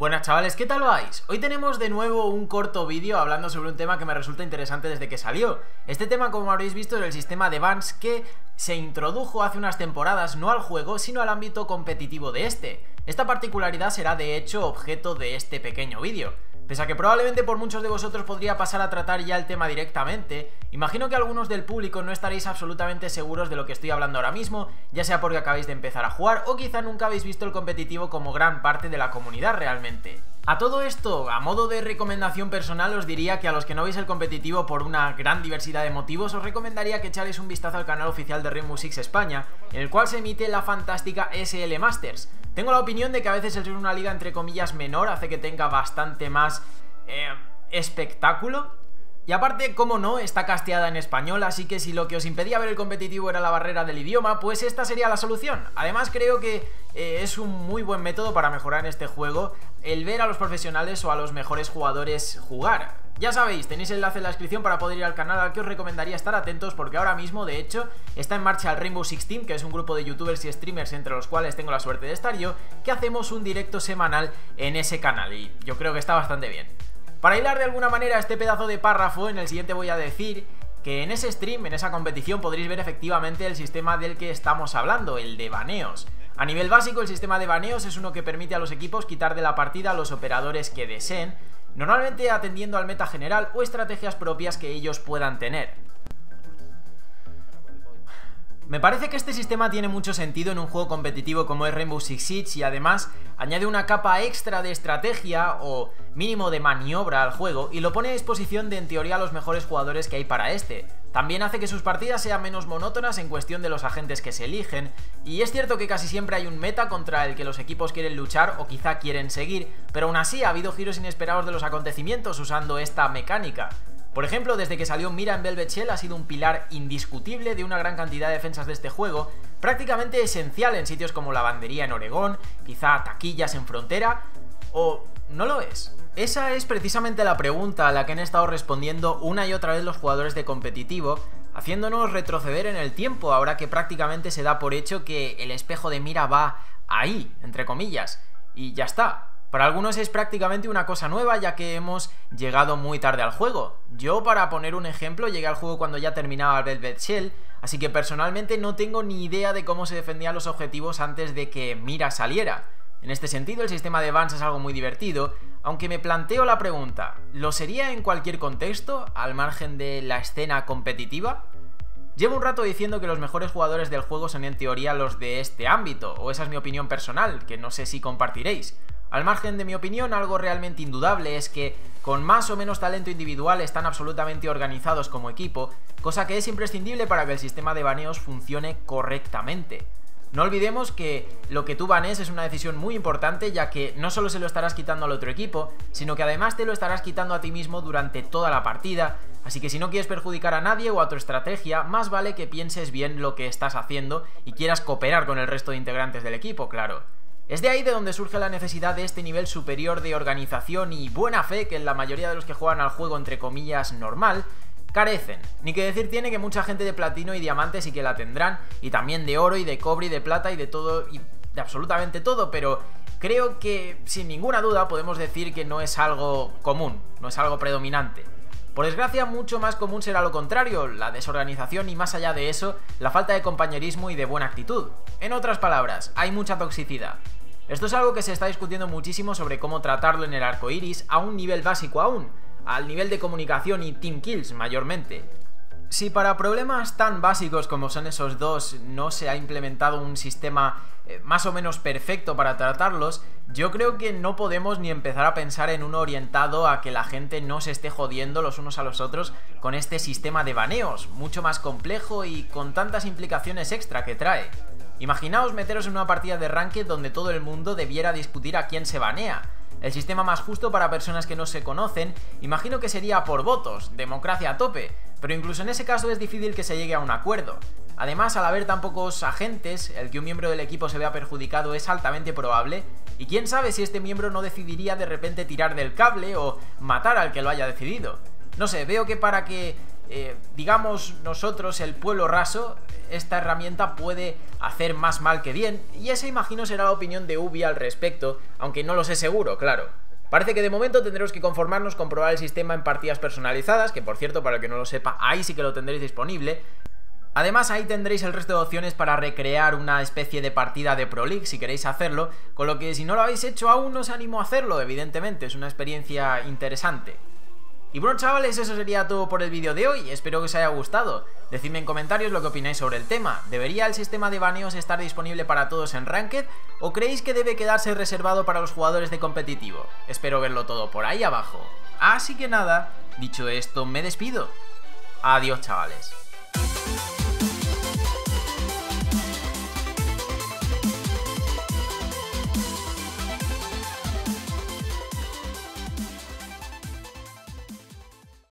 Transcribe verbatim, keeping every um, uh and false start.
Buenas chavales, ¿qué tal vais? Hoy tenemos de nuevo un corto vídeo hablando sobre un tema que me resulta interesante desde que salió. Este tema, como habréis visto, es el sistema de bans que se introdujo hace unas temporadas no al juego, sino al ámbito competitivo de este. Esta particularidad será de hecho objeto de este pequeño vídeo. Pese a que probablemente por muchos de vosotros podría pasar a tratar ya el tema directamente, imagino que algunos del público no estaréis absolutamente seguros de lo que estoy hablando ahora mismo, ya sea porque acabáis de empezar a jugar o quizá nunca habéis visto el competitivo como gran parte de la comunidad realmente. A todo esto, a modo de recomendación personal, os diría que a los que no veis el competitivo por una gran diversidad de motivos, os recomendaría que echarais un vistazo al canal oficial de Rainbow Six España, en el cual se emite la fantástica S L Masters. Tengo la opinión de que a veces el ser una liga entre comillas menor hace que tenga bastante más eh, espectáculo. Y aparte, como no, está casteada en español, así que si lo que os impedía ver el competitivo era la barrera del idioma, pues esta sería la solución. Además creo que eh, es un muy buen método para mejorar en este juego el ver a los profesionales o a los mejores jugadores jugar. Ya sabéis, tenéis el enlace en la descripción para poder ir al canal, al que os recomendaría estar atentos porque ahora mismo, de hecho, está en marcha el Rainbow Six Team, que es un grupo de youtubers y streamers entre los cuales tengo la suerte de estar yo, que hacemos un directo semanal en ese canal y yo creo que está bastante bien. Para hilar de alguna manera este pedazo de párrafo, en el siguiente voy a decir que en ese stream, en esa competición, podréis ver efectivamente el sistema del que estamos hablando, el de baneos. A nivel básico, el sistema de baneos es uno que permite a los equipos quitar de la partida a los operadores que deseen, normalmente atendiendo al meta general o estrategias propias que ellos puedan tener. Me parece que este sistema tiene mucho sentido en un juego competitivo como es Rainbow Six Siege y además añade una capa extra de estrategia o mínimo de maniobra al juego y lo pone a disposición de en teoría los mejores jugadores que hay para este. También hace que sus partidas sean menos monótonas en cuestión de los agentes que se eligen, y es cierto que casi siempre hay un meta contra el que los equipos quieren luchar o quizá quieren seguir, pero aún así ha habido giros inesperados de los acontecimientos usando esta mecánica. Por ejemplo, desde que salió Mira en Velvet Shell ha sido un pilar indiscutible de una gran cantidad de defensas de este juego, prácticamente esencial en sitios como Lavandería en Oregón, quizá Taquillas en Frontera, o no lo es. Esa es precisamente la pregunta a la que han estado respondiendo una y otra vez los jugadores de competitivo, haciéndonos retroceder en el tiempo ahora que prácticamente se da por hecho que el espejo de mira va ahí, entre comillas, y ya está. Para algunos es prácticamente una cosa nueva ya que hemos llegado muy tarde al juego. Yo, para poner un ejemplo, llegué al juego cuando ya terminaba el Velvet Shell, así que personalmente no tengo ni idea de cómo se defendían los objetivos antes de que Mira saliera. En este sentido, el sistema de bans es algo muy divertido, aunque me planteo la pregunta, ¿lo sería en cualquier contexto, al margen de la escena competitiva? Llevo un rato diciendo que los mejores jugadores del juego son en teoría los de este ámbito, o esa es mi opinión personal, que no sé si compartiréis. Al margen de mi opinión, algo realmente indudable es que, con más o menos talento individual, están absolutamente organizados como equipo, cosa que es imprescindible para que el sistema de baneos funcione correctamente. No olvidemos que lo que tú banees es una decisión muy importante, ya que no solo se lo estarás quitando al otro equipo, sino que además te lo estarás quitando a ti mismo durante toda la partida, así que si no quieres perjudicar a nadie o a tu estrategia, más vale que pienses bien lo que estás haciendo y quieras cooperar con el resto de integrantes del equipo, claro. Es de ahí de donde surge la necesidad de este nivel superior de organización y buena fe que la mayoría de los que juegan al juego entre comillas normal carecen. Ni que decir tiene que mucha gente de platino y diamante sí que la tendrán, y también de oro y de cobre y de plata y de todo y de absolutamente todo, pero creo que sin ninguna duda podemos decir que no es algo común, no es algo predominante. Por desgracia, mucho más común será lo contrario, la desorganización y más allá de eso, la falta de compañerismo y de buena actitud. En otras palabras, hay mucha toxicidad. Esto es algo que se está discutiendo muchísimo sobre cómo tratarlo en el arco iris a un nivel básico aún, al nivel de comunicación y team kills mayormente. Si para problemas tan básicos como son esos dos no se ha implementado un sistema eh, más o menos perfecto para tratarlos, yo creo que no podemos ni empezar a pensar en uno orientado a que la gente no se esté jodiendo los unos a los otros con este sistema de baneos, mucho más complejo y con tantas implicaciones extra que trae. Imaginaos meteros en una partida de ranked donde todo el mundo debiera discutir a quién se banea. El sistema más justo para personas que no se conocen, imagino que sería por votos, democracia a tope, pero incluso en ese caso es difícil que se llegue a un acuerdo. Además, al haber tan pocos agentes, el que un miembro del equipo se vea perjudicado es altamente probable, y quién sabe si este miembro no decidiría de repente tirar del cable o matar al que lo haya decidido. No sé, veo que para que eh, digamos nosotros, el pueblo raso, esta herramienta puede hacer más mal que bien, y esa imagino será la opinión de Ubi al respecto, aunque no lo sé seguro, claro. Parece que de momento tendremos que conformarnos con probar el sistema en partidas personalizadas, que por cierto, para el que no lo sepa, ahí sí que lo tendréis disponible. Además, ahí tendréis el resto de opciones para recrear una especie de partida de Pro League si queréis hacerlo, con lo que si no lo habéis hecho aún os animo a hacerlo, evidentemente, es una experiencia interesante. Y bueno, chavales, eso sería todo por el vídeo de hoy, espero que os haya gustado. Decidme en comentarios lo que opináis sobre el tema. ¿Debería el sistema de baneos estar disponible para todos en Ranked? ¿O creéis que debe quedarse reservado para los jugadores de competitivo? Espero verlo todo por ahí abajo. Así que nada, dicho esto, me despido. Adiós, chavales.